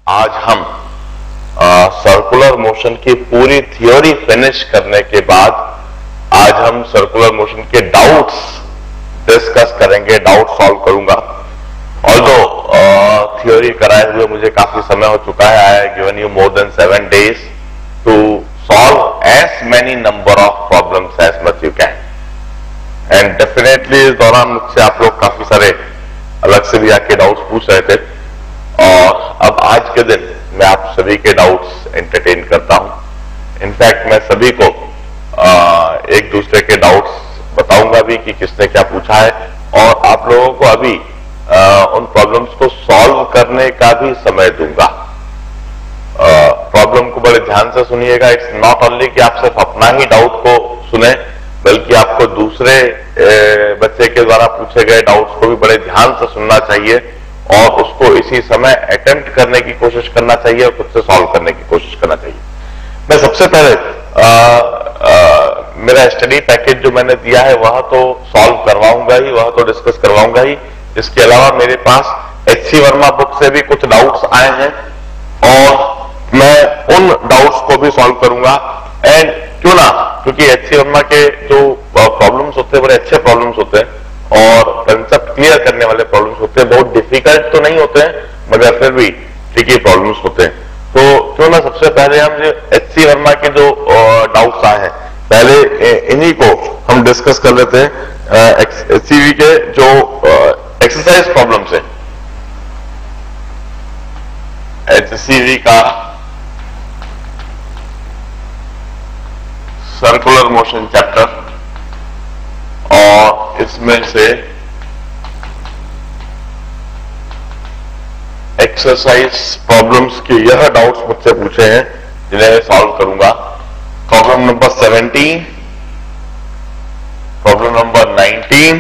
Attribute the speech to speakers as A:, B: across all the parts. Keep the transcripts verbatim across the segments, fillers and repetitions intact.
A: आज हम circular motion की पूरी थ्योरी फिनिश करने के बाद आज हम सर्कुलर मोशन के डाउट्स डिस्कस करेंगे, डाउट सॉल्व करूंगा। ऑल्दो थ्योरी कराए हुए मुझे काफी समय हो चुका है, I have given you more than seven days to solve as many number of problems as much you can. And definitely इस दौरान मुझसे आप लोग काफी सारे अलग से भी आके डाउट्स पूछ रहे थे, और अब आज के दिन मैं आप सभी के डाउट्स एंटरटेन करता हूं। इनफैक्ट मैं सभी को आ, एक दूसरे के डाउट्स बताऊंगा भी कि किसने क्या पूछा है, और आप लोगों को अभी आ, उन प्रॉब्लम्स को सॉल्व करने का भी समय दूंगा। प्रॉब्लम को बड़े ध्यान से सुनिएगा। इट्स नॉट ओनली कि आप सिर्फ अपना ही डाउट को सुने, बल्कि आपको दूसरे ए, बच्चे के द्वारा पूछे गए डाउट्स को भी बड़े ध्यान से सुनना चाहिए और उसको इसी समय अटेम्प्ट करने की कोशिश करना चाहिए और खुद से सॉल्व करने की कोशिश करना चाहिए। मैं सबसे पहले आ, आ, मेरा स्टडी पैकेज जो मैंने दिया है वह तो सॉल्व करवाऊंगा ही, वह तो डिस्कस करवाऊंगा ही। इसके अलावा मेरे पास एच सी वर्मा बुक से भी कुछ डाउट्स आए हैं और मैं उन डाउट्स को भी सॉल्व करूंगा। एंड क्यों ना, क्योंकि एच सी वर्मा के जो प्रॉब्लम्स होते हैं बड़े अच्छे प्रॉब्लम्स होते हैं और कंसेप्ट क्लियर करने वाले प्रॉब्लम्स होते हैं, बहुत डिफिकल्ट तो नहीं होते हैं मगर फिर भी ट्रिकी प्रॉब्लम्स होते हैं। तो क्यों ना सबसे पहले हम जो एच सी वर्मा के जो डाउट्स आए हैं पहले इन्हीं को हम डिस्कस कर लेते हैं। एच सी वी के जो एक्सरसाइज प्रॉब्लम्स है, एच सी वी का सर्कुलर मोशन चैप्टर, और इसमें से एक्सरसाइज प्रॉब्लम्स के यह डाउट्स मुझसे पूछे हैं जिन्हें मैं सॉल्व करूंगा। Problem number seventeen, problem number nineteen,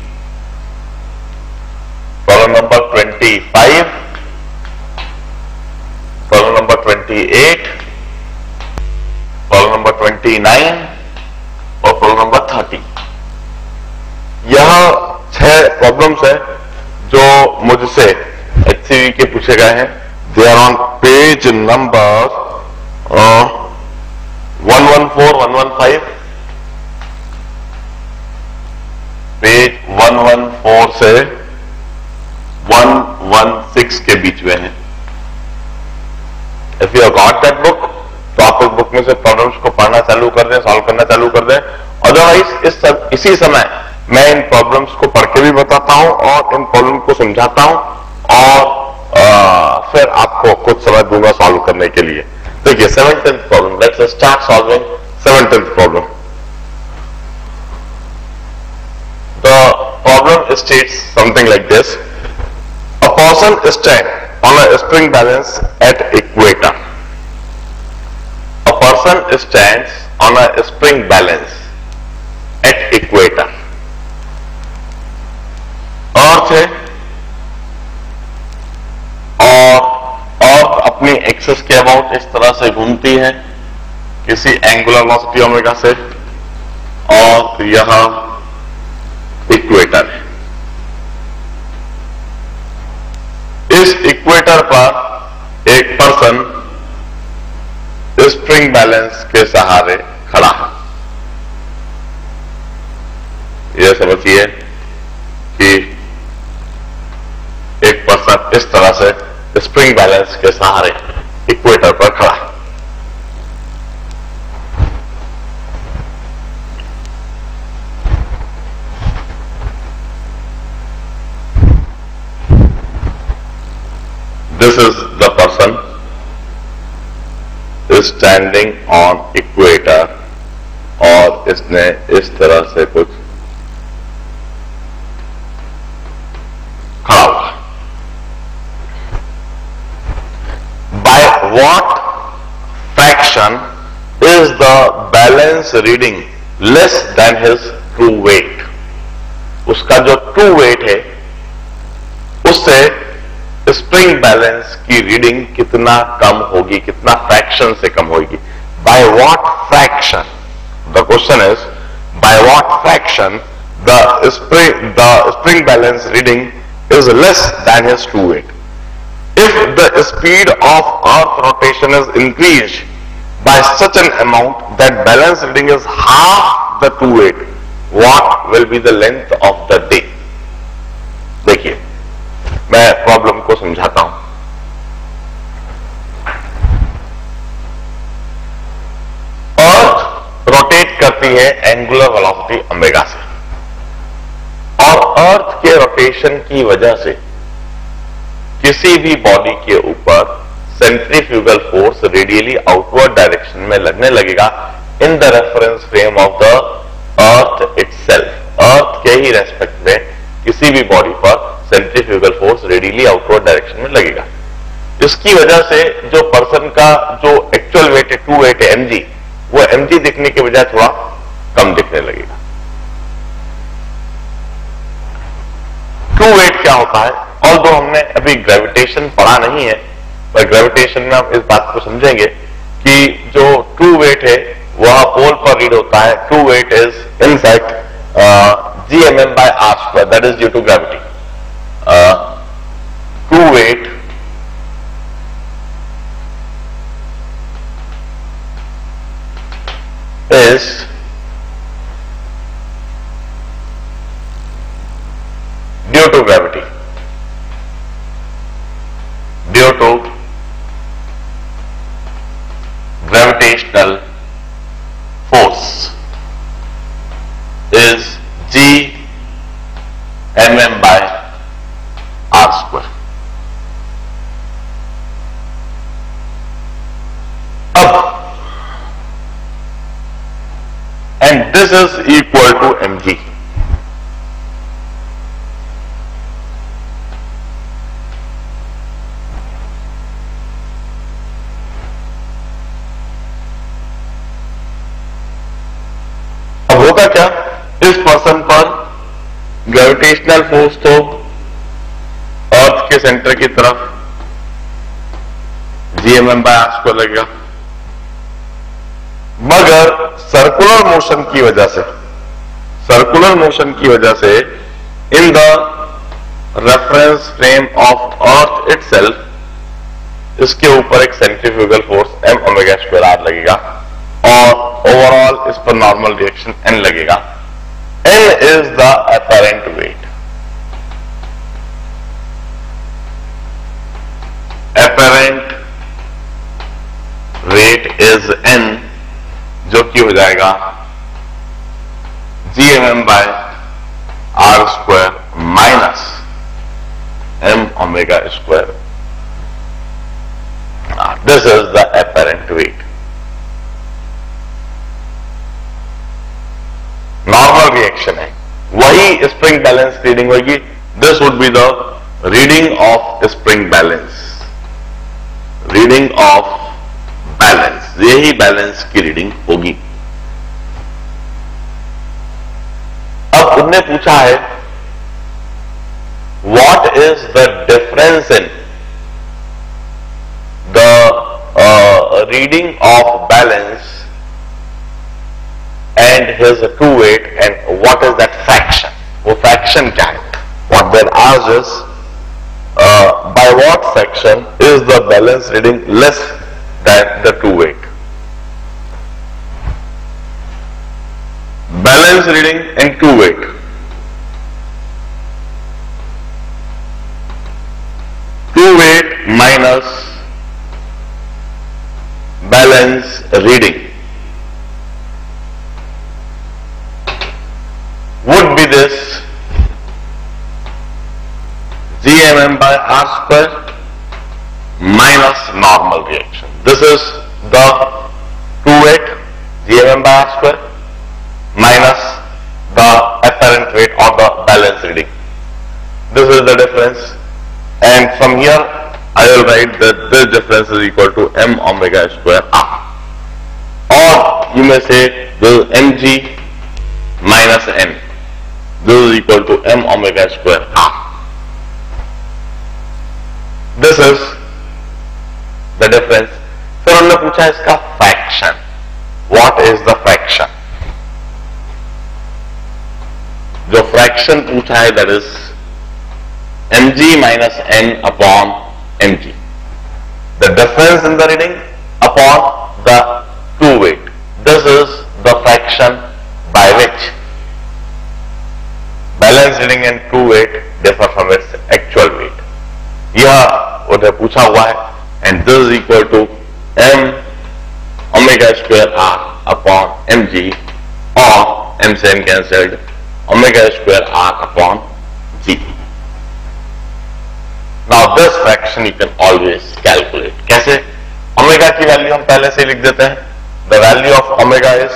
A: problem number twenty five, problem number twenty eight, problem number twenty nine और प्रॉब्लम नंबर थर्टी। यह छह प्रॉब्लम्स हैं जो मुझसे एच सी वी के पूछे गए हैं। They are on page number one one four, one one five, page one one four से वन वन सिक्स के बीच में है। If you have got that book तो आप उस बुक में से प्रॉब्लम्स को पढ़ना चालू कर दें, सॉल्व करना चालू कर दें। अदरवाइज इस सब इसी समय मैं इन प्रॉब्लम्स को पढ़ के भी बताता हूं और इन प्रॉब्लम को समझाता हूं और आ, फिर आपको कुछ समय दूंगा सॉल्व करने के लिए। देखिए seventeenth problem, let's start solving seventeenth problem. The problem states something like this: a person stand on a spring balance at equator. A person stands on a spring balance at equator. Earth है और अर्थ अपनी axis के about इस तरह से घूमती है किसी एंगुलर वेलोसिटी ओमेगा से, और यहां इक्वेटर है। इस इक्वेटर पर एक पर्सन स्प्रिंग बैलेंस के सहारे खड़ा है। यह समझिए कि एक पर्सन इस तरह से स्प्रिंग बैलेंस के सहारे इक्वेटर पर खड़ा है। This is the person standing on equator, और इसने इस तरह से कुछ खड़ा हुआ। What fraction is the balance reading less than his true weight? उसका जो true weight है उससे स्प्रिंग बैलेंस की रीडिंग कितना कम होगी, कितना फ्रैक्शन से कम होगी? By what fraction? The question is, by what fraction the spring the spring balance reading is less than his true weight? if the speed of earth rotation is increased by such an amount that balance reading is half the two eight, what will be the length of the day? देखिए मैं problem को समझाता हूं. अर्थ rotate करती है angular velocity omega से, और अर्थ के रोटेशन की वजह से किसी भी बॉडी के ऊपर centrifugal force radially outward direction में लगने लगेगा in the reference frame of the earth itself. Earth के ही रेस्पेक्ट में किसी भी बॉडी पर centrifugal force radially outward direction में लगेगा. इसकी वजह से जो पर्सन का जो एक्चुअल वेट है टू एट एम जी, वो एम जी दिखने के बजाय थोड़ा कम दिखने लगेगा. टू एट क्या होता है? और दो हमने अभी ग्रेविटेशन पढ़ा नहीं है, पर ग्रेविटेशन में हम इस बात को समझेंगे कि जो टू वेट है वह पोल पर रीड होता है. True weight is in fact G M m by R square, that is due to gravity. True weight is due to gravity, due to gravitational force is G mm by r square. अब and this is equal to mg. अब होगा क्या? इस person पर gravitational force तो अर्थ के centre की तरफ G M m by R square लगेगा, मगर सर्कुलर मोशन की वजह से सर्कुलर मोशन की वजह से in the reference frame of earth itself इसके ऊपर एक centrifugal force M omega square R लगेगा, और ओवरऑल इस पर नॉर्मल रिएक्शन एन लगेगा. N is the apparent weight. Apparent weight is N, जो कि हो जाएगा G M m by R square minus m omega square. This is the apparent weight. Normal reaction है, वही स्प्रिंग बैलेंस रीडिंग होगी. This would be the reading of spring balance, reading of balance, यही balance की reading होगी. अब उनने पूछा है what is the difference in the reading of balance and his true weight and what is that fraction. वो fraction क्या है? What they're asked is by what fraction is the balance reading less than the two weight. Balance reading and two weight. Two weight minus balance reading would be this G M M by R square minus normal reaction. This is the two weight G M M by R square minus the apparent weight or the balance reading. This is the difference, and from here I will write that this difference is equal to m omega square r, or you may say this is mg minus n. This is equal to m omega square r. This is the difference. फिर उन्होंने पूछा इसका fraction. What is the fraction? जो fraction पूछा है that is mg minus n upon mg. The difference in the reading upon the true weight. This is the fraction by which balance reading and true weight differ from its actual weight. यह उधर पूछा हुआ है, and this is equal to m omega square r upon mg, or m से m cancelled, omega square r upon g. Now this fraction you can always calculate. कैसे? Omega की value हम पहले से लिख देते हैं. The value of omega is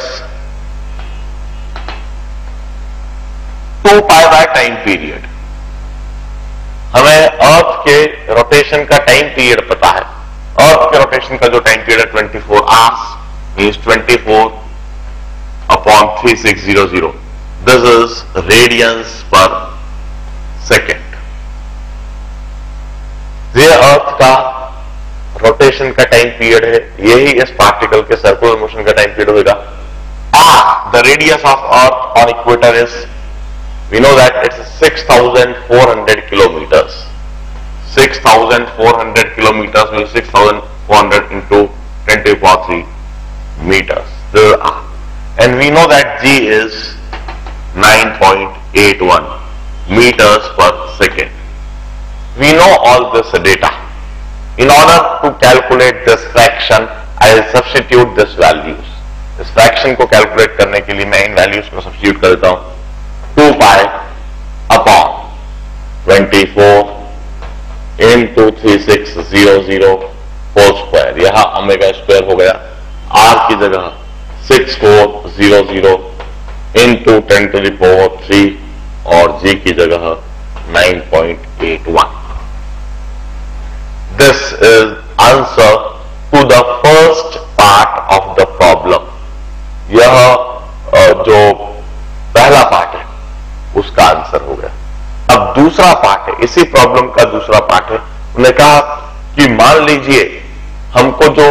A: two pi by time period. हमें अर्थ के रोटेशन का टाइम पीरियड पता है. अर्थ के रोटेशन का जो टाइम पीरियड है twenty four hours means twenty four upon three six zero zero. This is radians per second. ये अर्थ का रोटेशन का टाइम पीरियड है, यही इस पार्टिकल के सर्कुलर मोशन का टाइम पीरियड होगा. R the radius of earth on equator is, we know that it's six thousand four hundred kilometres. Six thousand four hundred kilometres mean six thousand four hundred into ten to power three meters. This is R. And we know that G is nine point eight one meters per second. We know all this data. In order to calculate this fraction, I will substitute this values. इस fraction को calculate करने के लिए मैं इन values को substitute कर देता हूं. Two pi upon twenty four into three six zero zero whole square. यहां omega square हो गया. R की जगह six four zero zero into ten to the power three और G की जगह nine point eight one. This is answer to the first part of the problem. यह जो पहला पार्ट है उसका आंसर हो गया. अब दूसरा पार्ट है, इसी प्रॉब्लम का दूसरा पार्ट है. उन्होंने कहा कि मान लीजिए हमको जो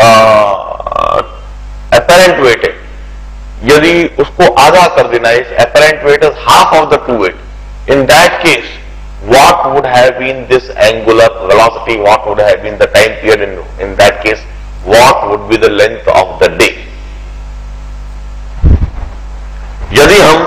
A: अपैरेंट वेट है, यदि उसको आधा कर देना है, apparent weight is half of the true weight. In that case what would have been this angular velocity, what would have been the time period, in, in that case what would be the length of the day. यदि हम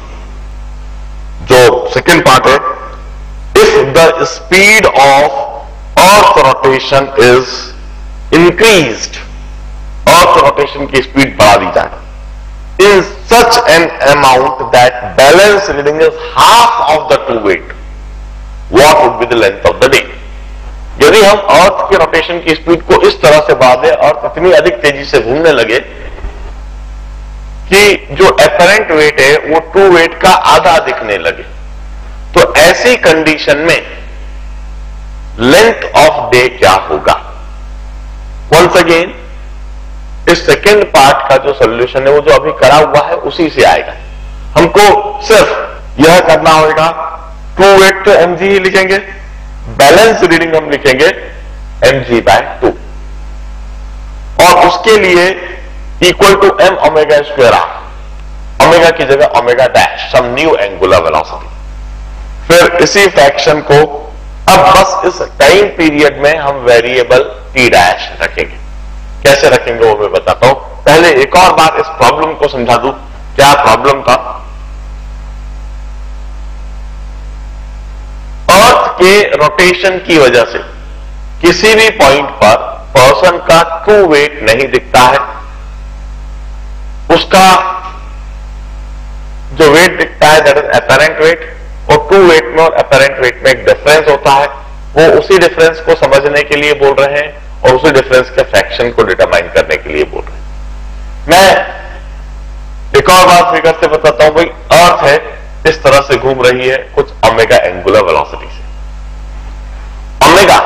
A: जो second part है, if the speed of earth rotation is increased, earth rotation की speed बढ़ा दी जाए in such an amount that balance reading is half of the true weight, what would be the length of the day. यदि हम अर्थ के rotation की speed को इस तरह से बढ़ा दें, अर्थ इतनी अधिक तेजी से घूमने लगे कि जो अपैरेंट वेट है वो ट्रू वेट का आधा दिखने लगे, तो ऐसी कंडीशन में लेंथ ऑफ डे क्या होगा. वंस अगेन इस सेकेंड पार्ट का जो सॉल्यूशन है वो जो अभी करा हुआ है उसी से आएगा. हमको सिर्फ यह करना होगा, ट्रू वेट तो mg ही लिखेंगे, बैलेंस रीडिंग हम लिखेंगे mg बाय टू, और उसके लिए equal to m omega square R. Omega की जगह omega dash, some new angular velocity. फिर इसी फ्रैक्शन को अब बस इस टाइम पीरियड में हम वेरिएबल t डैश रखेंगे. कैसे रखेंगे वो मैं बताता हूं. पहले एक और बार इस प्रॉब्लम को समझा दूं. क्या प्रॉब्लम था? अर्थ के रोटेशन की वजह से किसी भी पॉइंट पर पर्सन का ट्रू वेट नहीं दिखता है. उसका जो वेट दिखता है दैट इज अपैरेंट वेट, और ट्रू वेट में और अपैरेंट वेट में एक डिफरेंस होता है. वो उसी डिफरेंस को समझने के लिए बोल रहे हैं और उसी डिफरेंस के फ्रैक्शन को डिटरमाइन करने के लिए बोल रहे हैं. मैं एक और बात फिगर से बताता हूं. भाई अर्थ है, इस तरह से घूम रही है कुछ ओमेगा एंगुलर वेलोसिटी से. ओमेगा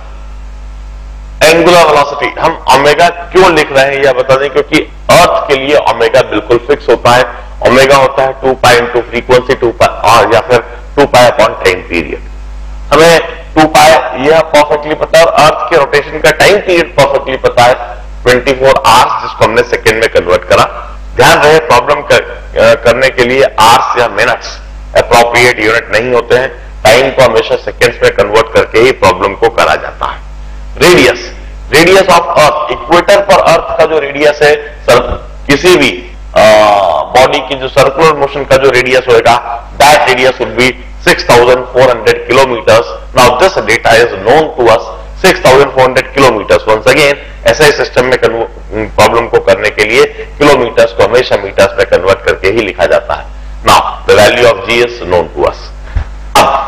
A: एंगुलर वेलोसिटी हम ओमेगा क्यों लिख रहे हैं यह बता दें, क्योंकि अर्थ के लिए ओमेगा बिल्कुल फिक्स होता है. ओमेगा होता है two pi into frequency two pi और या फिर two pi upon time period. हमें टू पाई यह परफेक्टली पता है और अर्थ के रोटेशन का टाइम पीरियड परफेक्टली पता है ट्वेंटी फोर आवर्स, जिसको हमने सेकेंड में कन्वर्ट करा. ध्यान रहे प्रॉब्लम कर, करने के लिए आवर्स या मिनट्स अप्रोप्रिएट यूनिट नहीं होते हैं. टाइम को हमेशा सेकेंड्स में कन्वर्ट करके ही प्रॉब्लम को करा जाता है. Radius, radius of earth, equator पर अर्थ का जो रेडियस है, सर, किसी भी बॉडी की जो सर्कुलर मोशन का जो रेडियस होगा, that radius would be six thousand four hundred kilometres. Now this data is known to us, six thousand four hundred kilometres. Once again ऐसे सिस्टम में प्रॉब्लम को करने के लिए किलोमीटर्स को हमेशा मीटर्स में कन्वर्ट करके ही लिखा जाता है. Now the value of g is known to us. अब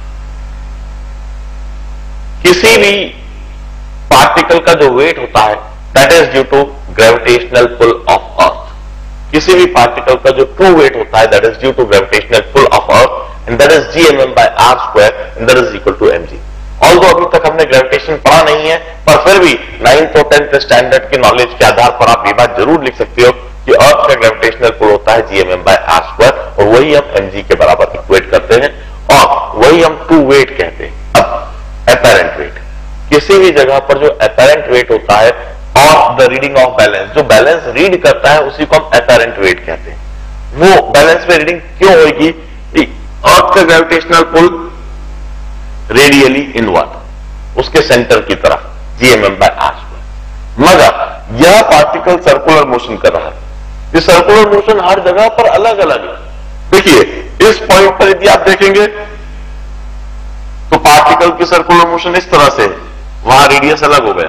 A: किसी भी पार्टिकल का जो वेट होता है, that is due to gravitational pull of earth. किसी भी पार्टिकल का जो ट्रू वेट होता है, that is due to gravitational pull of earth, and that is G M m by R square, and that is equal to M g. Although अभी तक हमने gravitation पढ़ा नहीं है, पर फिर भी नाइन्थ और टेंथ स्टैंडर्ड की नॉलेज के आधार पर आप ये बात जरूर लिख सकते हो कि अर्थ का ग्रेविटेशनल पुल होता है G M m by R square, और वही हम एम जी के बराबर इक्वेट करते हैं, और वही हम ट्रू वेट कहते हैं. अब एपेरेंट वेट, किसी भी जगह पर जो एपेरेंट वेट होता है, और द रीडिंग ऑफ बैलेंस, जो बैलेंस रीड करता है उसी को हम एपेरेंट वेट कहते हैं. वो बैलेंस में रीडिंग क्यों होगी? अर्थ का ग्रेविटेशनल पुल रेडियली इनवर्ड, उसके सेंटर की तरफ, G M m by R square. मगर यह पार्टिकल सर्कुलर मोशन कर रहा है. ये सर्कुलर मोशन हर जगह पर अलग अलग है. देखिए इस पॉइंट पर यदि आप देखेंगे तो पार्टिकल की सर्कुलर मोशन इस तरह से है, वहां रेडियस अलग हो गया.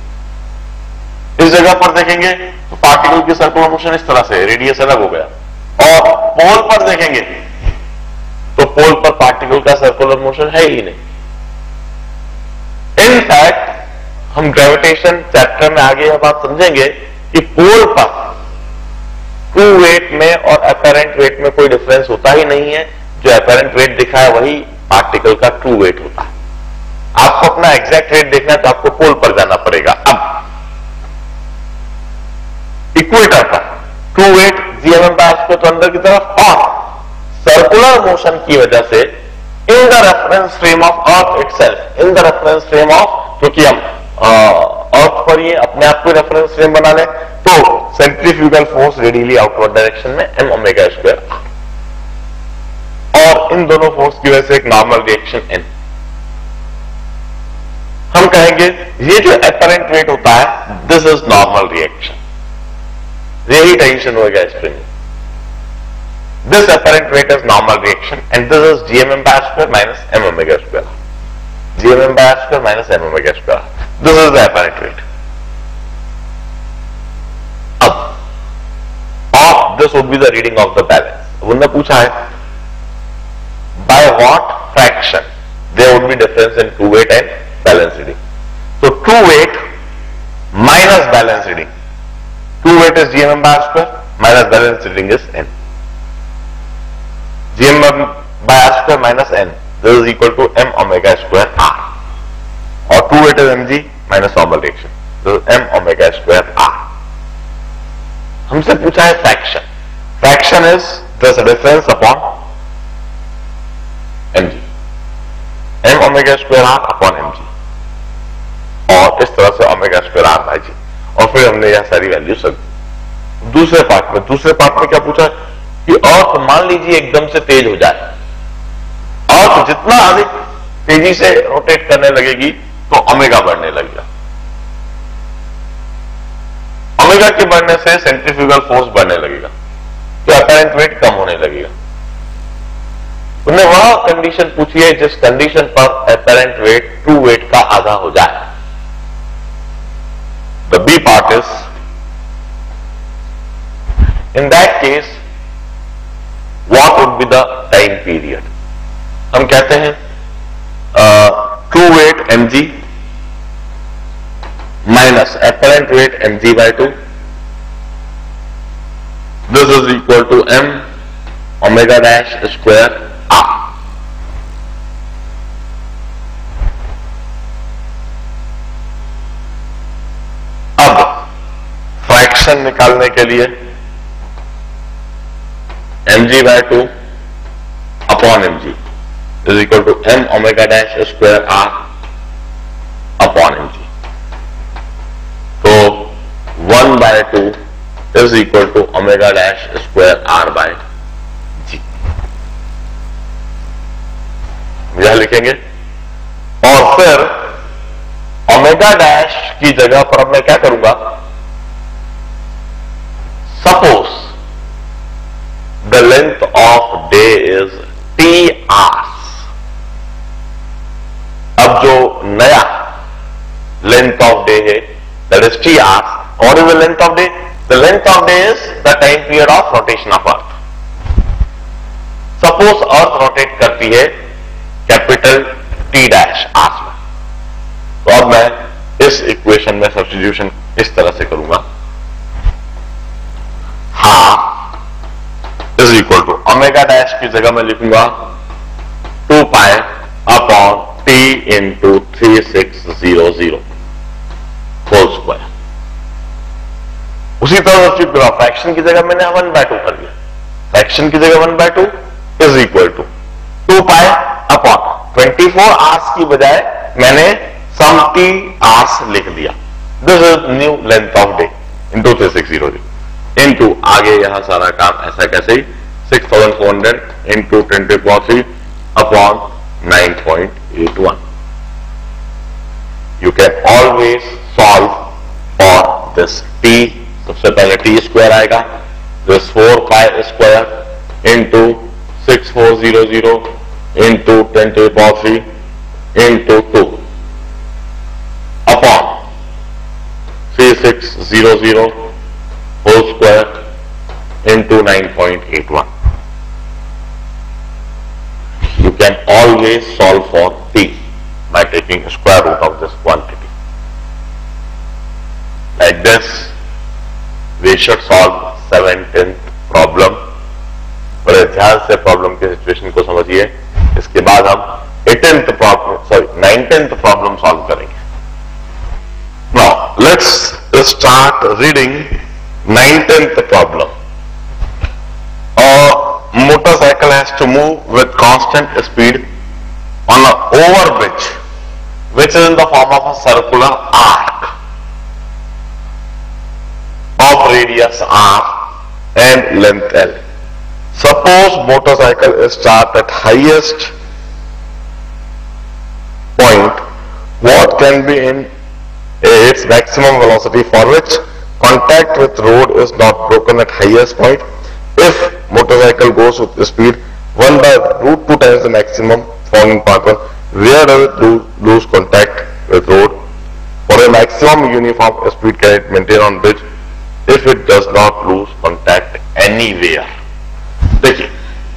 A: इस जगह पर देखेंगे तो पार्टिकल की सर्कुलर मोशन इस तरह से, रेडियस अलग हो गया. और पोल पर देखेंगे तो पोल पर पार्टिकल का सर्कुलर मोशन है ही नहीं. इनफैक्ट हम ग्रेविटेशन चैप्टर में आगे यह बात समझेंगे कि पोल पर ट्रू वेट में और अपेरेंट वेट में कोई डिफरेंस होता ही नहीं है. जो अपेरेंट वेट दिखा है वही पार्टिकल का ट्रू वेट होता है. आपको अपना एग्जैक्ट वेट देखना है तो आपको पोल पर जाना पड़ेगा. अब इक्वेटर पर true weight G M m by R square तो अंदर की तरफ, और सर्कुलर मोशन की वजह से in the reference frame of earth itself, in the reference frame of, क्योंकि हम अर्थ पर ये अपने आप को रेफरेंस फ्रेम बना लें, तो centrifugal force radially outward direction में एम ओमेगा स्क्वायर, और इन दोनों फोर्स की वजह से एक नॉर्मल रिएक्शन एन. हम कहेंगे ये जो एपरेंट वेट होता है, दिस इज नॉर्मल रिएक्शन. यही टेंशन होगा spring. This apparent weight is normal reaction, and this is G M M by R square minus M omega square. G M M by R square minus M omega square. This is the apparent weight. अब, और this would be the reading of the balance. उन्होंने पूछा है, by what fraction there would be difference in true weight and balance reading. So true weight minus balance reading. True weight is G M M by R square minus balance reading is N. G M M by R square minus N, this is equal to M omega square R, or true weight is mg minus normal reaction, this is M omega square R. हमसे पूछा है fraction. Fraction is this difference upon mg, M omega square R upon mg, और इस तरह से omega square R by G, और फिर हमने यह सारी वैल्यू सब. दूसरे पार्ट में दूसरे पार्ट में क्या पूछा कि अर्थ मान लीजिए एकदम से तेज हो जाए, अर्थ जितना अधिक तेजी से रोटेट करने लगेगी तो ओमेगा बढ़ने लगेगा. ओमेगा के बढ़ने से सेंट्रीफ्यूगल फोर्स बढ़ने लगेगा, तो अपैरेंट वेट कम होने लगेगा. उन्हें वह कंडीशन पूछी है जिस कंडीशन पर अपैरेंट वेट ट्रू वेट का आधा हो जाए. The B part is, in that case what would be the time period. हम कहते हैं true weight mg minus apparent weight mg by two, this is equal to m omega dash square r. अब fraction निकालने के लिए mg by two upon mg is equal to m omega dash square r upon mg. So one by two is equal to omega dash square r by g. यह लिखेंगे, और फिर omega dash की जगह पर अब मैं क्या करूंगा, suppose the length of day is T hours. अब जो नया लेंथ ऑफ डे है that is T hours. What is the length of day? The length of day is the time period of rotation of earth. Suppose earth rotate करती है capital T dash hours में, तो अब मैं इस equation में substitution इस तरह से करूंगा, half is equal to omega dash की जगह मैं लिखूंगा two pi upon T into three six zero zero whole square. उसी तरह सब्स्टिट्यूट करा, फ्रैक्शन की जगह मैंने वन बाय टू कर दिया, फ्रैक्शन की जगह one by two is equal to two pi upon twenty four hours की बजाय मैंने सम टी आवर्स लिख दिया। This is new length of day into three six zero zero into आगे यहां सारा काम ऐसा कैसे ही six thousand four hundred into twenty four three upon nine point eight one. You can always solve for this T. सबसे पहले T square आएगा, this four pi square into six four zero zero into twenty four three into two upon three six zero zero whole square into nine point eight one. You can always solve for t by taking a square root of this quantity. Like this, we should solve seventeenth problem. बड़े ध्यान से problem के situation को समझिए। इसके बाद हम eighteenth problem sorry nineteenth problem solve करेंगे। Now let's start reading nineteenth problem. A motorcycle has to move with constant speed on an overbridge which is in the form of a circular arc of radius r and length l. Suppose motorcycle is start at highest point, what can be in its maximum velocity for which contact with road is not broken at highest point? If motorcycle goes with speed one by root two times the maximum found in part one, where does it lose, lose contact with road? For a maximum uniform speed can it maintain on bridge if it does not lose contact anywhere? देखिए,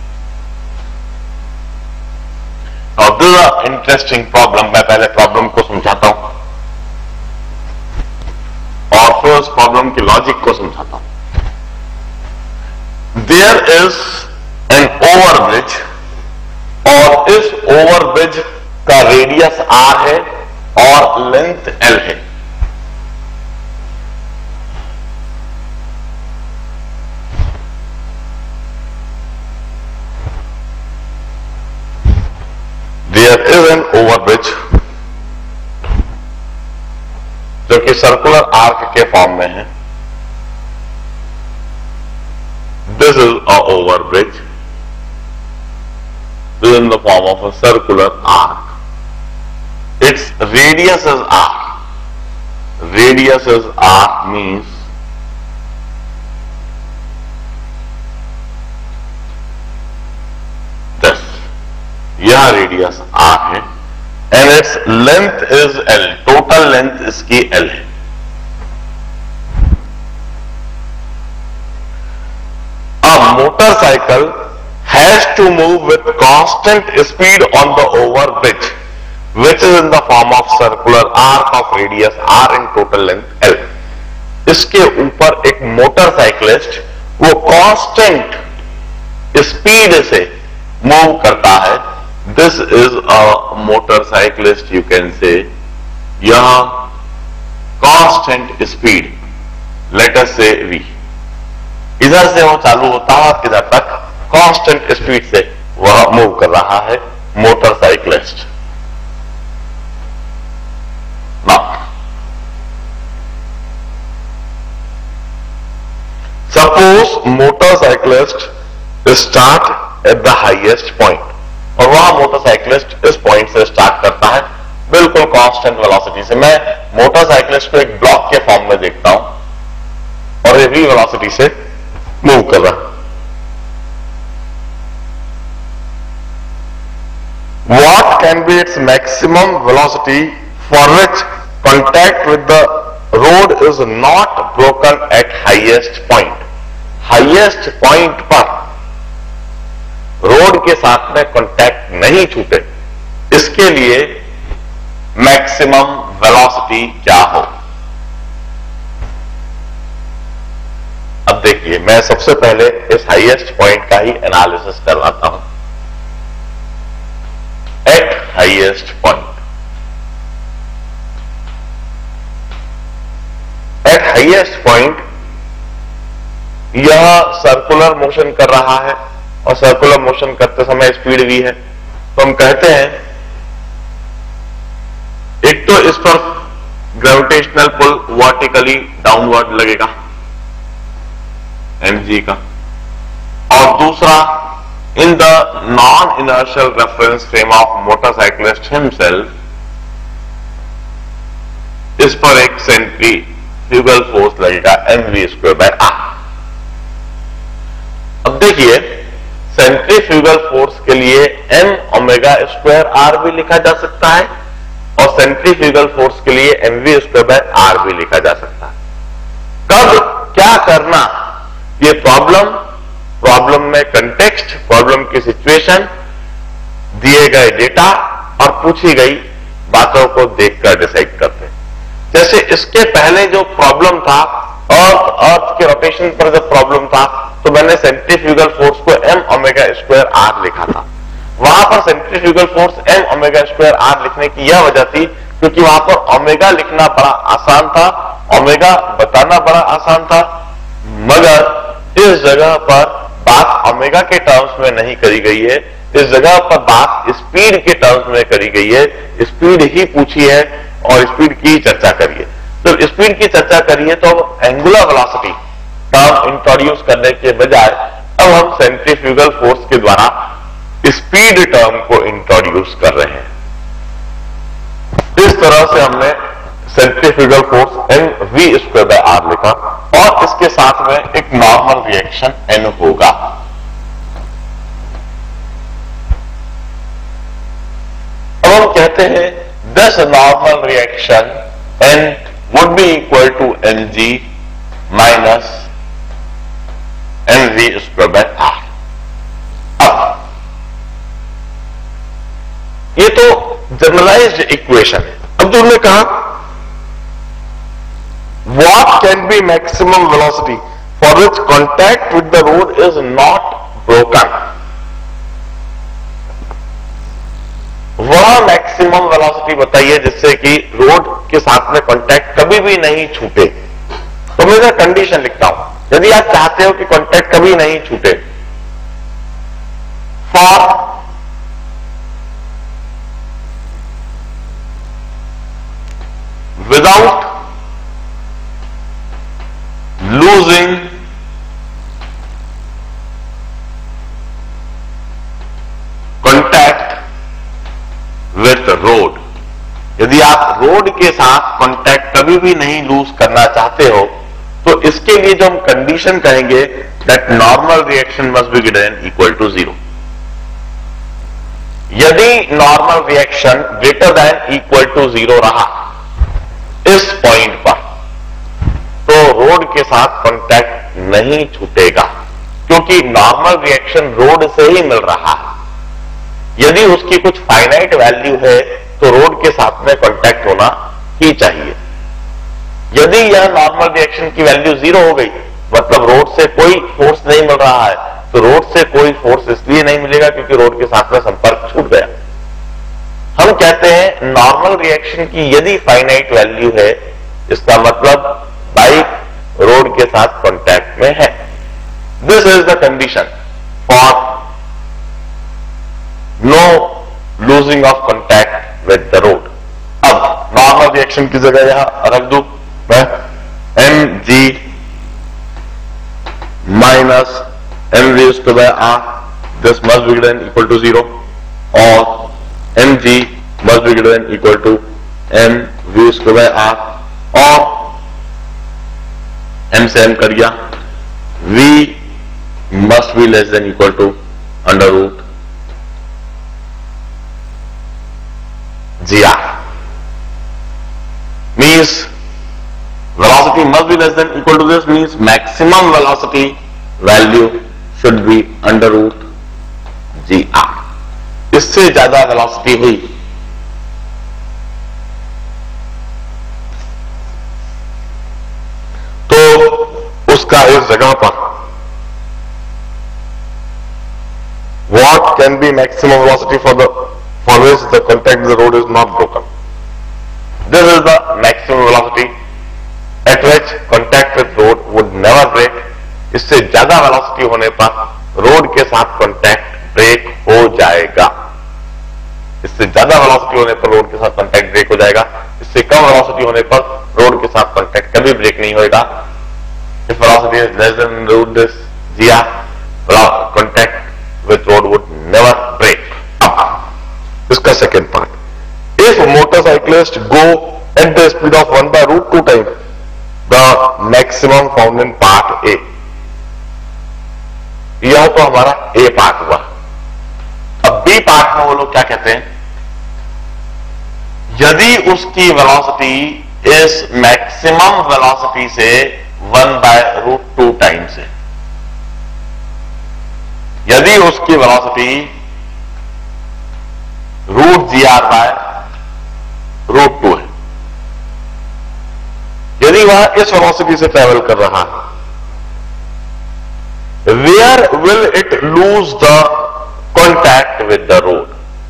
A: now this is an interesting problem. मैं पहले problem को समझाता हूं और फिर उस problem की लॉजिक को समझाता हूं। There is an overbridge और इस ओवरब्रिज का रेडियस r है और लेंथ l है। There is an overbridge जो कि सर्कुलर आर्क के फॉर्म में है। This is a overbridge. This is in the form of a circular arc. Its radius is r. Radius is r means this. यह radius r है and its length is l. Total length इसकी l है। Motorcycle has to move with constant speed on the overbridge which is in the form of circular arc of radius r and total length l. इसके ऊपर एक motorcyclist वो constant speed से move करता है। This is a motorcyclist, you can say यह constant speed late us से v, इधर से वो चालू होता है और इधर तक कांस्टेंट स्पीड से वह मूव कर रहा है motorcyclist. Suppose motorcyclist start at the highest point और वह मोटरसाइकिलिस्ट इस पॉइंट से स्टार्ट करता है बिल्कुल कांस्टेंट वेलोसिटी से। मैं मोटरसाइकिलिस्ट को एक ब्लॉक के फॉर्म में देखता हूं और ये वी वेलोसिटी से मूव कर रहा है। What can be its maximum velocity for which contact with the road is not broken at highest point? Highest point पर रोड के साथ में कांटेक्ट नहीं छूटे, इसके लिए मैक्सिमम वेलोसिटी क्या हो? अब देखिए, मैं सबसे पहले इस हाईएस्ट पॉइंट का ही एनालिसिस करवाता हूं। At highest point, at highest point यह सर्कुलर मोशन कर रहा है और सर्कुलर मोशन करते समय स्पीड भी है। तो हम कहते हैं एक तो इस पर ग्रेविटेशनल पुल वर्टिकली डाउनवर्ड लगेगा एम जी का, और दूसरा in the non inertial reference frame of motorcyclist himself, इस पर एक सेंट्रीफ्यूगल फोर्स लगेगा M V square by R. अब देखिए, सेंट्रीफ्यूगल फोर्स के लिए एम ओमेगा स्क्वायर आर भी लिखा जा सकता है और सेंट्रीफ्यूगल फोर्स के लिए M V square by R भी लिखा जा सकता है। कब क्या करना, ये प्रॉब्लम प्रॉब्लम में कंटेक्स्ट, प्रॉब्लम की सिचुएशन, दिए गए डेटा और पूछी गई बातों को देखकर डिसाइड करते हैं। जैसे इसके पहले जो प्रॉब्लम था, अर्थ अर्थ के रोटेशन पर जब प्रॉब्लम था, तो मैंने सेंट्रीफ्यूगल फोर्स को एम ओमेगा स्क्वायर आर लिखा था। वहां पर centrifugal force M omega square R लिखने की यह वजह थी क्योंकि वहां पर ओमेगा लिखना बड़ा आसान था, ओमेगा बताना बड़ा आसान था, मगर इस जगह पर बात ओमेगा के टर्म्स में नहीं करी गई है, इस जगह पर बात स्पीड के टर्म्स में करी गई है। स्पीड ही पूछी है और स्पीड की चर्चा करिए। तो स्पीड की चर्चा करिए तो एंगुलर वेलोसिटी टर्म इंट्रोड्यूस करने के बजाय अब हम सेंट्रीफ्यूगल फोर्स के द्वारा स्पीड टर्म को इंट्रोड्यूस कर रहे हैं। इस तरह से हमने centrifugal force M V square by R लिखा और इसके साथ में एक नॉर्मल रिएक्शन एन होगा। अब हम कहते हैं this normal reaction N would be equal to mg minus mv square by r। अब ये तो जनरलाइज्ड इक्वेशन है। अब जो हमने कहा what can be maximum velocity for which contact with the road is not broken, वह मैक्सिमम वेलोसिटी बताइए जिससे कि रोड के साथ में कांटेक्ट कभी भी नहीं छूटे। तो मैं इधर कंडीशन लिखता हूं, यदि आप चाहते हो कि कांटेक्ट कभी नहीं छूटे, for without losing contact with road, यदि आप रोड के साथ कांटेक्ट कभी भी नहीं लूज करना चाहते हो, तो इसके लिए जो हम कंडीशन कहेंगे that normal reaction must be greater than equal to zero. यदि normal reaction greater than equal to zero रहा इस पॉइंट पर, तो रोड के साथ कांटेक्ट नहीं छूटेगा क्योंकि नॉर्मल रिएक्शन रोड से ही मिल रहा है। यदि उसकी कुछ फाइनाइट वैल्यू है तो रोड के साथ में कांटेक्ट होना ही चाहिए। यदि यह नॉर्मल रिएक्शन की वैल्यू जीरो हो गई, मतलब रोड से कोई फोर्स नहीं मिल रहा है, तो रोड से कोई फोर्स इसलिए नहीं मिलेगा क्योंकि रोड के साथ में संपर्क छूट गया। हम कहते हैं नॉर्मल रिएक्शन की यदि फाइनाइट वैल्यू है, इसका मतलब बाइक रोड के साथ कांटेक्ट में है। This is the condition for no losing of contact with the road. अब नॉर्मल रिएक्शन की जगह यहां रख दूं मैं M G minus M V square by R, this must be greater than equal to zero, और M G must be greater than equal to M V square by R, और M से M कर दिया, V must be less than equal to under root G R, means velocity must be less than equal to this, means maximum velocity value should be under root G R. इससे ज्यादा velocity हुई तो उसका इस जगह पर what can be maximum velocity for the for which the contact with the road is not broken. This is the maximum velocity at which contact with road would never break. इससे ज्यादा velocity होने पर road के साथ contact break हो जाएगा। इससे ज्यादा वेलोसिटी होने पर रोड के साथ कांटेक्ट ब्रेक हो जाएगा। इससे कम वेलोसिटी होने पर रोड के साथ कांटेक्ट कभी ब्रेक नहीं होगा। If velocity is less than root this G R, contact with road would never break. इसका second part, if motorcyclists go at the speed of one by root two times the maximum found in part A, यह तो हमारा A part हुआ। अब B part में वो लोग क्या कहते हैं, यदि उसकी वेलोसिटी इस मैक्सिमम वेलोसिटी से one by root two times है, यदि उसकी velocity root G R by root two है, यदि वह इस वेलोसिटी से ट्रेवल कर रहा है, where will it lose the contact with the road.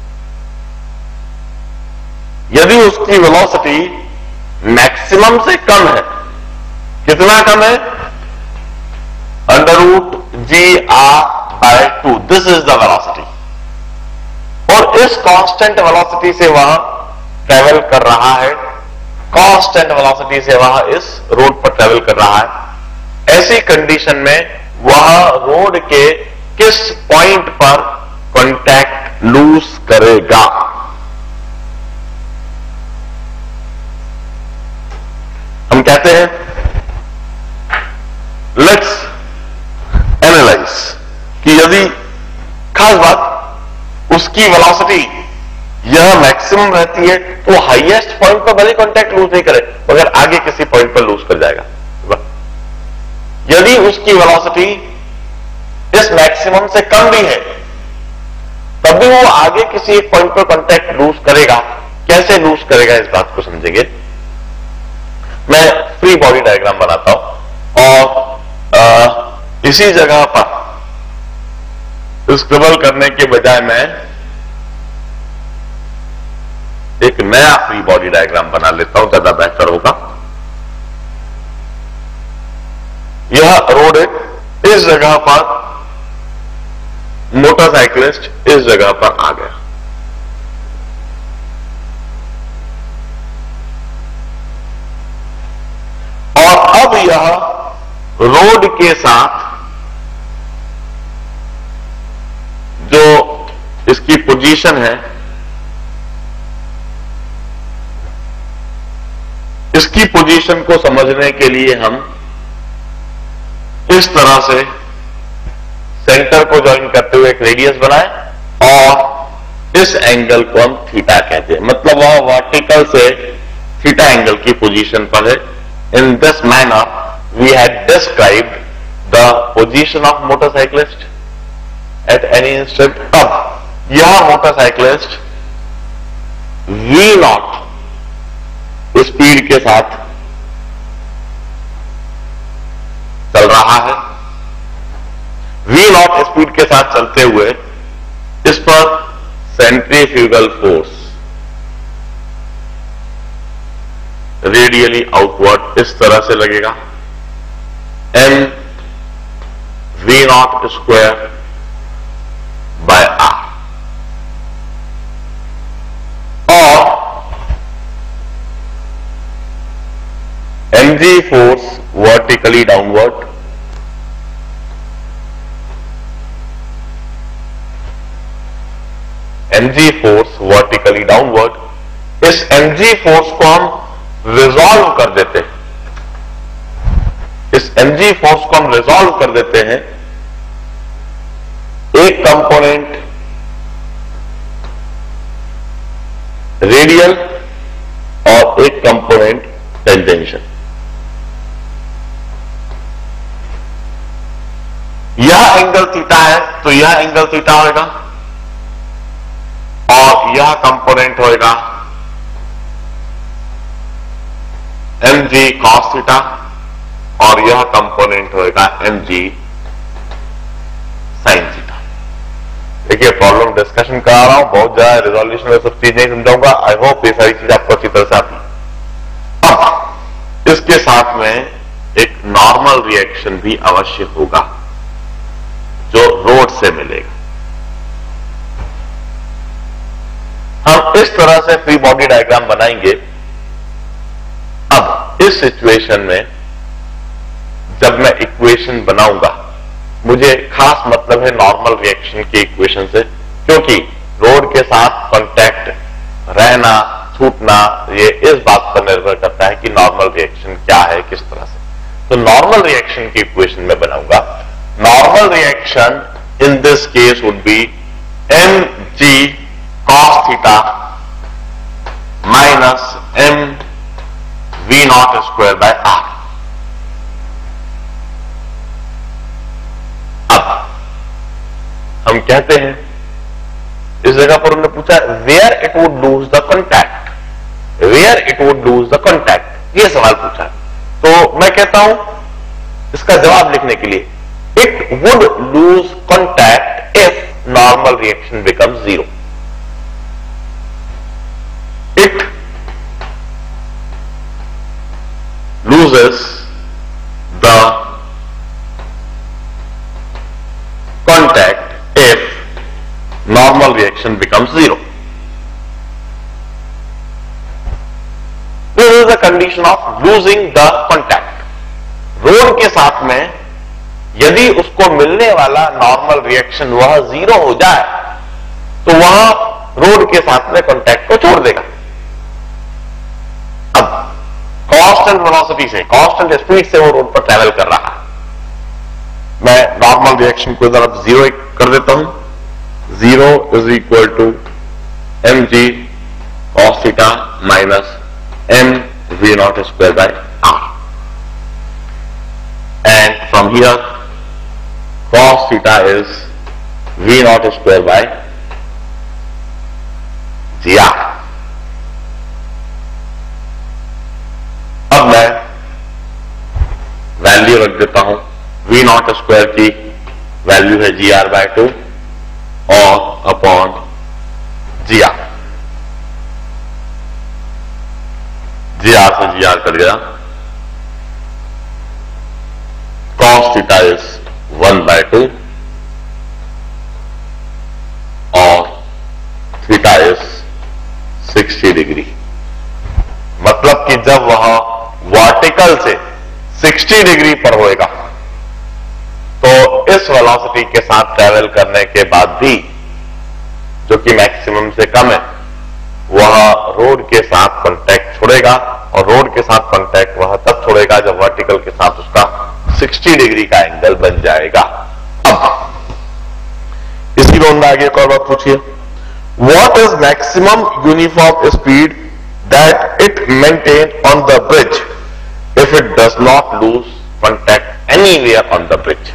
A: यदि उसकी वेलोसिटी मैक्सिमम से कम है, कितना कम है, under root G R by two, this is the velocity, और इस कांस्टेंट वेलोसिटी से वह ट्रेवल कर रहा है, कांस्टेंट वेलोसिटी से वह इस रोड पर ट्रेवल कर रहा है, ऐसी कंडीशन में वह रोड के किस पॉइंट पर कांटेक्ट लूज करेगा। हम कहते हैं लेट्स एनालाइज कि यदि खास बात उसकी वेलोसिटी यह मैक्सिमम रहती है तो हाईएस्ट पॉइंट पर भले कांटेक्ट लूज नहीं करे मगर आगे किसी पॉइंट पर लूज कर जाएगा। यदि उसकी वेलोसिटी इस मैक्सिमम से कम भी है तब भी वो आगे किसी एक पॉइंट पर कांटेक्ट लूज करेगा। कैसे लूज करेगा इस बात को समझेंगे। मैं फ्री बॉडी डायग्राम बनाता हूं और आ, इसी जगह पर स्क्रिबल करने के बजाय मैं एक नया फ्री बॉडी डायग्राम बना लेता हूं, ज्यादा बेहतर होगा। यह रोड है, इस जगह पर मोटरसाइकिलिस्ट इस जगह पर आ गया, और अब यह रोड के साथ जो इसकी पोजीशन है, इसकी पोजीशन को समझने के लिए हम इस तरह से सेंटर को ज्वाइन करते हुए एक रेडियस बनाए और इस एंगल को हम थीटा कहते हैं, मतलब वह वर्टिकल से थीटा एंगल की पोजीशन पर है। In this manner we had described the position of motorcyclist at any instant. अब यह मोटरसाइकिलिस्ट वी नॉट स्पीड के साथ चल रहा है, वी नॉट स्पीड के साथ चलते हुए इस पर सेंट्रीफ्यूगल फोर्स रेडियली आउटवर्ड इस तरह से लगेगा, M V not square by R, और mg force vertically downward, mg force vertically downward इस mg फोर्स को हम रिजॉल्व कर देते हैं, इस mg फोर्स को हम रिजॉल्व कर देते हैं। एक कंपोनेंट रेडियल और एक कंपोनेंट टेंजेंशियल। यह एंगल थीटा है तो यह एंगल थीटा होगा और यह कंपोनेंट होगा mg cos थीटा और यह कंपोनेंट होगा mg sin थीटा। देखिए प्रॉब्लम डिस्कशन करा रहा हूं, बहुत ज्यादा रिजोल्यूशन में सब चीज नहीं समझाऊंगा। आई होप ये सारी चीज आपको अच्छी तरह से आती है। अब इसके साथ में एक नॉर्मल रिएक्शन भी अवश्य होगा जो रोड से मिलेगा। हम इस तरह से फ्री बॉडी डायग्राम बनाएंगे। अब इस सिचुएशन में जब मैं इक्वेशन बनाऊंगा, मुझे खास मतलब है नॉर्मल रिएक्शन के इक्वेशन से, क्योंकि रोड के साथ कांटेक्ट रहना छूटना ये इस बात पर निर्भर करता है कि नॉर्मल रिएक्शन क्या है, किस तरह से। तो नॉर्मल रिएक्शन की इक्वेशन में बनाऊंगा। Normal reaction in this case would be M G cos theta minus M V not square by R. अब हम कहते हैं, इस जगह पर उन्होंने पूछा where it would lose the contact, where it would lose the contact, ये सवाल पूछा। तो मैं कहता हूं इसका जवाब लिखने के लिए, it would lose contact if normal reaction becomes zero. It loses the contact if normal reaction becomes zero. This is the condition of losing the contact. Road के साथ में यदि उसको मिलने वाला नॉर्मल रिएक्शन वह जीरो हो जाए तो वह रोड के साथ में कांटेक्ट को छोड़ देगा। अब कांस्टेंट वेलोसिटी से, कांस्टेंट स्पीड से वो रोड पर ट्रेवल कर रहा है। मैं नॉर्मल रिएक्शन को इधर अब जीरो कर देता हूं। Zero is equal to M G cos theta minus M V not square by R, and from here cos theta is V not square by G R. अब मैं वैल्यू रख देता हूं, वी नॉट स्क्वायर की value है G R by two और upon G R. G R से G R कर गया, cos theta is one by two और थीटा इज सिक्सटी डिग्री। मतलब कि जब वह वर्टिकल से साठ डिग्री पर होएगा तो इस वेलोसिटी के साथ ट्रेवल करने के बाद भी, जो कि मैक्सिमम से कम है, वह रोड के साथ कांटेक्ट छोड़ेगा और रोड के साथ कांटेक्ट वह तब छोड़ेगा जब वर्टिकल के साथ उसका साठ डिग्री का एंगल बन जाएगा। अब इसी में उन्होंने आगे एक और बात पूछिए, what is maximum uniform speed that it maintain on the bridge if it does not lose contact anywhere on the bridge।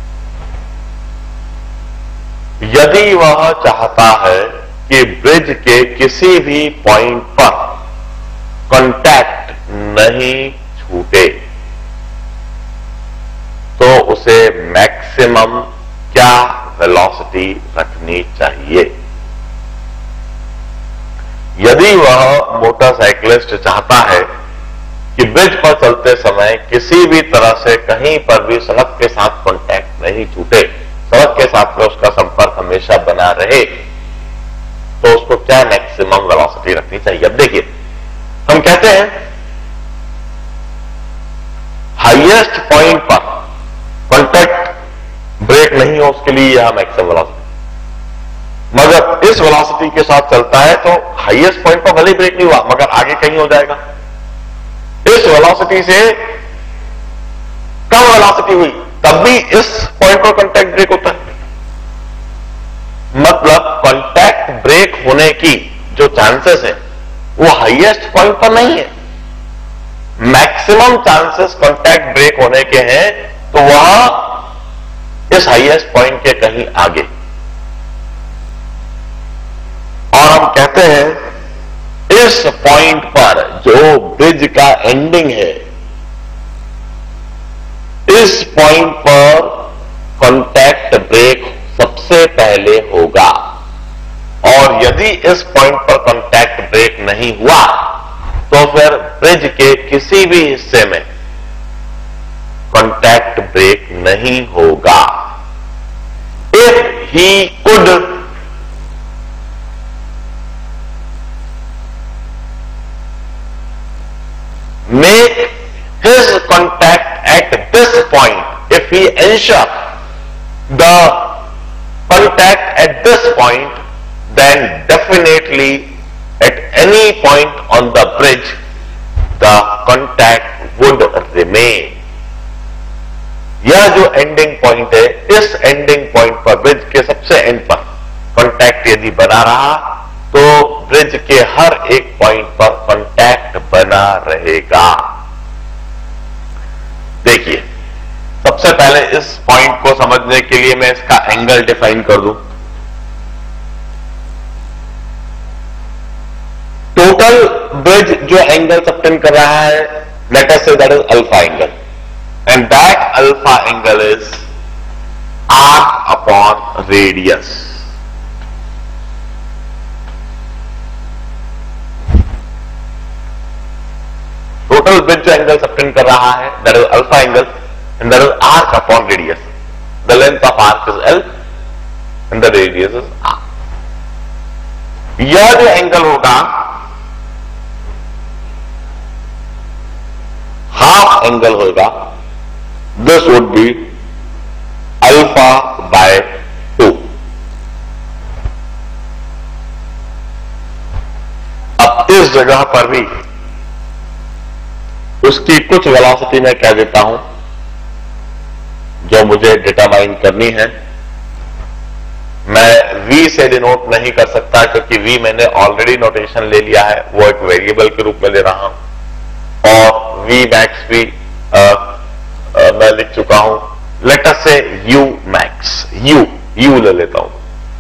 A: यदि वह चाहता है कि ब्रिज के किसी भी पॉइंट पर कांटेक्ट नहीं छूटे तो उसे मैक्सिमम क्या वेलोसिटी रखनी चाहिए। यदि वह मोटरसाइकिलिस्ट चाहता है कि ब्रिज पर चलते समय किसी भी तरह से कहीं पर भी सड़क के साथ कांटेक्ट नहीं छूटे, सड़क के साथ में उसका संपर्क हमेशा बना रहे, तो उसको क्या मैक्सिमम वेलोसिटी रखनी चाहिए। अब देखिए, हम कहते हैं हाईएस्ट पॉइंट पर कांटेक्ट ब्रेक नहीं हो, उसके लिए यह मैक्सिमम वेलोसिटी, मगर इस वेलोसिटी के साथ चलता है तो हाईएस्ट पॉइंट पर भले ब्रेक नहीं हुआ मगर आगे कहीं हो जाएगा। इस वेलोसिटी से कम वेलोसिटी हुई तब भी इस पॉइंट पर कांटेक्ट ब्रेक होता है। मतलब कांटेक्ट ब्रेक होने की जो चांसेस है वो हाईएस्ट पॉइंट पर नहीं है। मैक्सिमम चांसेस कांटेक्ट ब्रेक होने के हैं तो वह इस हाईएस्ट पॉइंट के कहीं आगे। और हम कहते हैं इस पॉइंट पर जो ब्रिज का एंडिंग है, इस पॉइंट पर कांटेक्ट ब्रेक सबसे पहले होगा। और यदि इस पॉइंट पर कांटेक्ट ब्रेक नहीं हुआ तो फिर ब्रिज के किसी भी हिस्से में कांटेक्ट ब्रेक नहीं होगा। If he could make his contact at this point, if he ensure the contact at this point, then definitely at any point on the bridge the contact would remain. यह जो ending point है, इस ending point पर bridge के सबसे and पर contact यदि बना रहा तो ब्रिज के हर एक पॉइंट पर कांटेक्ट बना रहेगा। देखिए, सबसे पहले इस पॉइंट को समझने के लिए मैं इसका एंगल डिफाइन कर दूं। टोटल ब्रिज जो एंगल सबटेंड कर रहा है, let us say that is alpha angle, and that alpha angle is arc upon radius. Total bridge जो एंगल सबटेंड कर रहा है that is alpha angle and that is arc upon radius. The length of arc is L and the radius is R. यह जो angle होगा half angle होगा, this would be alpha by two. अब इस जगह पर भी उसकी कुछ वेलोसिटी मैं कह देता हूं जो मुझे डिटरमाइन करनी है। मैं v से डिनोट नहीं कर सकता क्योंकि v मैंने ऑलरेडी नोटेशन ले लिया है, वो एक वेरिएबल के रूप में ले रहा हूं। और v मैक्स भी आ, आ, मैं लिख चुका हूं। लेट अस से u मैक्स, u u ले लेता हूं।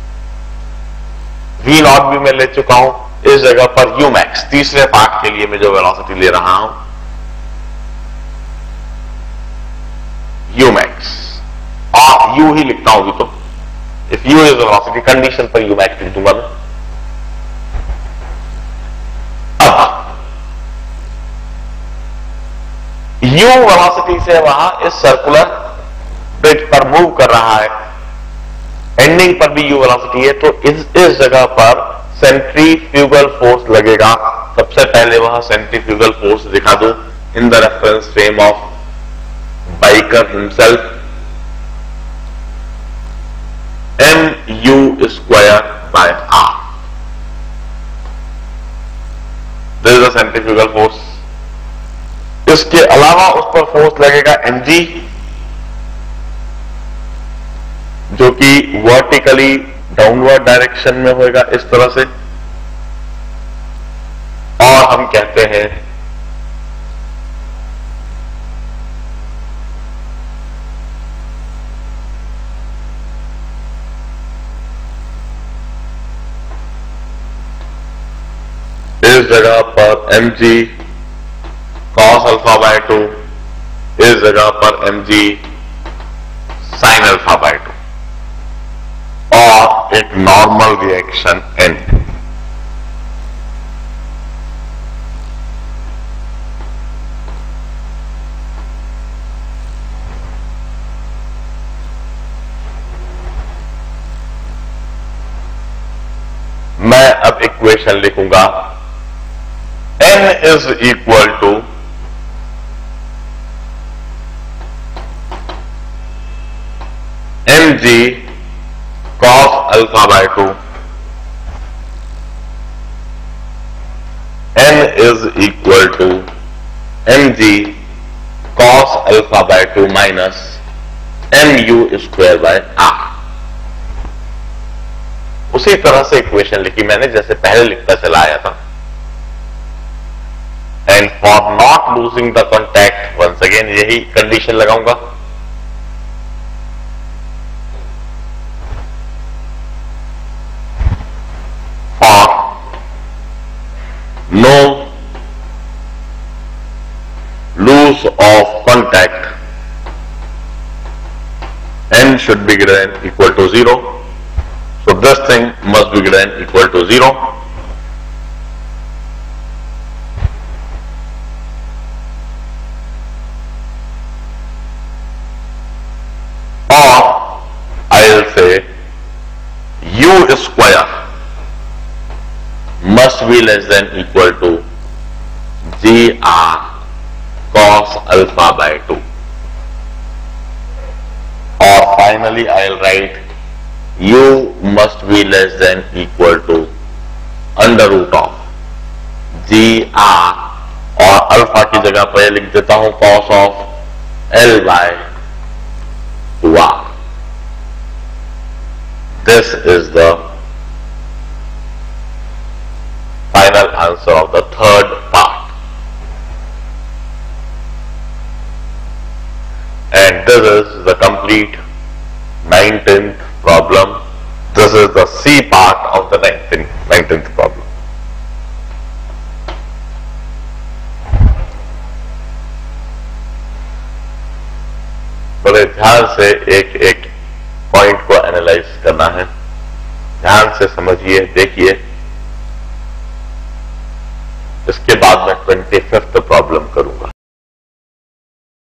A: v नॉट भी मैं ले चुका हूं। इस जगह पर u मैक्स तीसरे पार्ट के लिए मैं जो वेलोसिटी ले रहा हूं u max, और u ही लिखता हूं भी तो। इफ u इज वेलोसिटी कंडीशन पर u max लिख दूंगा मैं। अब u वेलोसिटी से वहां इस सर्कुलर ब्रिज पर मूव कर रहा है, एंडिंग पर भी u वेलोसिटी है, तो इस इस जगह पर सेंट्रीफ्यूगल फोर्स लगेगा। सबसे पहले वह सेंट्रीफ्यूगल फोर्स दिखा दूं in the reference frame of Biker himself, mu square by r. This is a centrifugal force. इसके अलावा उस पर फोर्स लगेगा mg, जो कि वर्टिकली डाउनवर्ड डायरेक्शन में होगा इस तरह से। और हम कहते हैं इस जगह पर mg cos alpha by two, इस जगह पर mg sin alpha by two, और एक नॉर्मल रिएक्शन n। मैं अब इक्वेशन लिखूंगा n is equal to mg cos alpha by two is equal to M G cos alpha by two minus M U square by R. उसी तरह से equation लिखी मैंने जैसे पहले लिखता चला आया था। And for not losing the contact once again यही कंडीशन लगाऊंगा। For no lose of contact n should be greater than equal to zero. So this thing must be greater than equal to zero. Or I'll say u square must be less than equal to gr cos alpha by two. Or finally I'll write u must be less than equal to under root of gr और alpha की जगह पर लिख देता हूं cos of l by two R. This is the final answer of the third part. And this is the complete nineteenth problem. This is the C part of the nineteenth problem. बड़े ध्यान से एक एक point को analyse करना है. ध्यान से समझिए, देखिए.